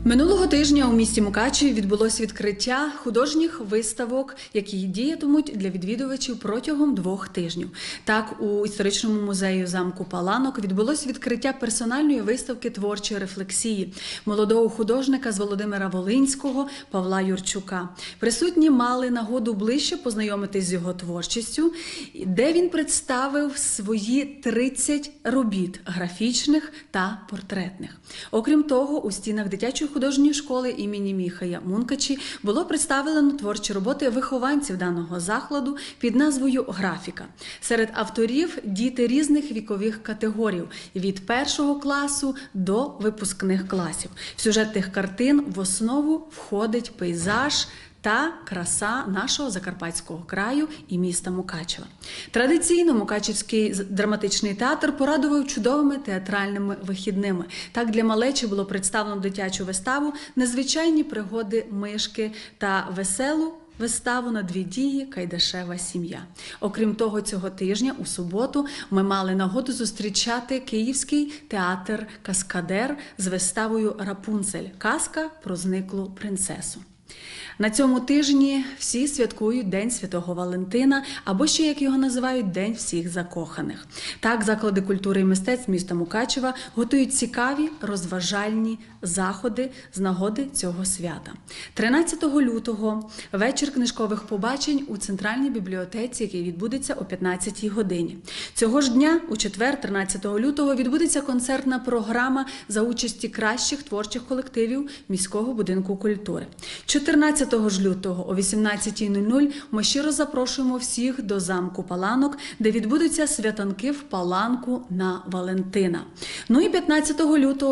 Минулого тижня у місті Мукачеві відбулось відкриття художніх виставок, які діятимуть для відвідувачів протягом 2 тижнів. Так, у історичному музеї замку Паланок відбулось відкриття персональної виставки творчої рефлексії молодого художника з Володимира Волинського Павла Юрчука. Присутні мали нагоду ближче познайомитись з його творчістю, де він представив свої 30 робіт графічних та портретних. Окрім того, у стінах дитячої художньої школи імені Міхая Мункачі було представлено творчі роботи вихованців даного закладу під назвою «Графіка». Серед авторів – діти різних вікових категорій – від 1 класу до випускних класів. В сюжет тих картин в основу входить пейзаж та краса нашого Закарпатського краю і міста Мукачева. Традиційно Мукачевський драматичний театр порадував чудовими театральними вихідними. Так, для малечі було представлено дитячу виставу «Незвичайні пригоди мишки» та веселу виставу на 2 дії «Кайдашева сім'я». Окрім того, цього тижня, у суботу, ми мали нагоду зустрічати Київський театр «Каскадер» з виставою «Рапунцель. Казка про зниклу принцесу». На цьому тижні всі святкують День Святого Валентина, або ще, як його називають, День всіх закоханих. Так, заклади культури і мистецтв міста Мукачева готують цікаві розважальні заходи з нагоди цього свята. 13 лютого – вечір книжкових побачень у Центральній бібліотеці, який відбудеться о 15-й годині. Цього ж дня, у четвер, 13 лютого, відбудеться концертна програма за участі кращих творчих колективів міського будинку культури. 14 лютого о 18:00 ми щиро запрошуємо всіх до замку Паланок, де відбудуться святанки в Паланку на Валентина. Ну і 15 лютого о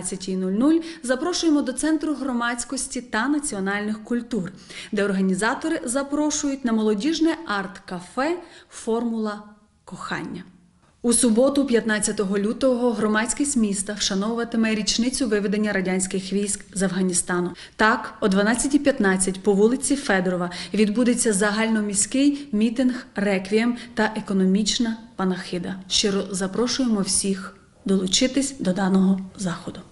17:00 запрошуємо до Центру громадськості та національних культур, де організатори запрошують на молодіжне арт-кафе «Формула кохання». У суботу, 15 лютого, громадськість міста вшановуватиме річницю виведення радянських військ з Афганістану. Так, о 12:15 по вулиці Федорова відбудеться загальноміський мітинг «Реквієм» та економічна панахида. Щиро запрошуємо всіх долучитись до даного заходу.